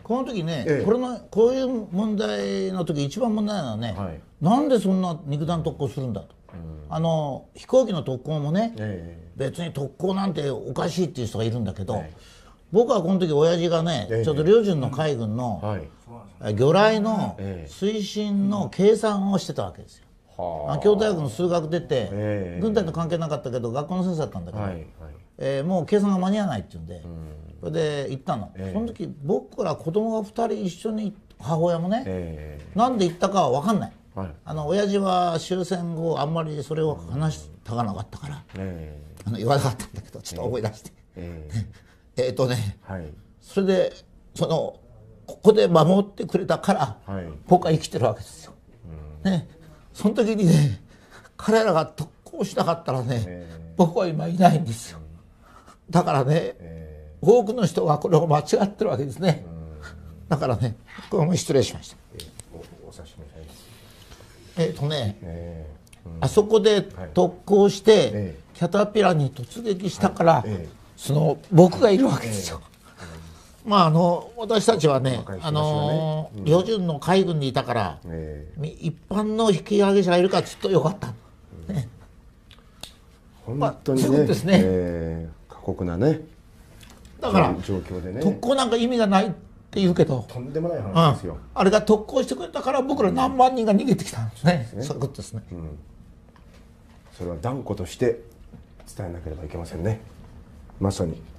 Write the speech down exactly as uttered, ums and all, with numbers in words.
この時ね、 ええ、 これのこういう問題の時一番問題なのはね、はい、なんでそんな肉弾特攻するんだと、うん、あの飛行機の特攻もね、ええ、別に特攻なんておかしいっていう人がいるんだけど、ええ、僕はこの時親父がね、ええ、ちょっと両順の海軍の、うんはい、魚雷の推進の計算をしてたわけですよ。はあ、京都大学の数学出て、ええ、軍隊と関係なかったけど学校の先生だったんだけど、はいはい、えー、もう計算が間に合わないっていうんで、うん、それで行ったの、えー、その時僕ら子供がふたり一緒に母親もね、えー、なんで行ったかは分かんない、はい、あの親父は終戦後あんまりそれを話したがなかったから、えー、あの言わなかったんだけどちょっと思い出して、えー、えーとね、はい、それでそのここで守ってくれたから、はい、僕は生きてるわけですよ、うんね、その時にね彼らが特攻しなかったらね、えー、僕は今いないんですよ。だからね、えー、多くの人がこれを間違ってるわけですね。だからね、これも失礼しました。えー、お, お察しください。えっとね、えーうん、あそこで特攻して、はい、キャタピラに突撃したから、はいえー、その僕がいるわけですよ。えー、まああの私たちはね、あの旅順の海軍にいたから、えー、一般の引き上げ者がいるからずっとよかった。うんね、 本当にね、まあ、ですね、えー、過酷なね。 だから状況でね、 特攻なんか意味がないって言うけど、 とんでもない話ですよ、うん、 あれが特攻してくれたから僕ら何万人が逃げてきたんですね。そういうことですね、うん、 それは断固として伝えなければいけませんね。まさに